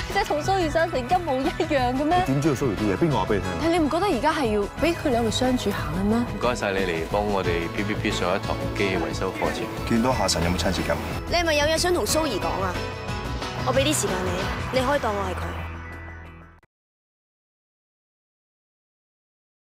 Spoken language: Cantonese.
即係同蘇兒生成一模一樣嘅咩？ 點知道蘇兒啲嘢？邊個話俾你聽？ 但你唔覺得而家係要俾佢兩個相處下嘅咩？ 唔該晒你嚟幫我哋 PPP 上一堂機器維修課程。 見到夏晨有冇親切感？ 你係咪有嘢想同蘇兒講啊？我俾啲時間你，你可以當我係佢。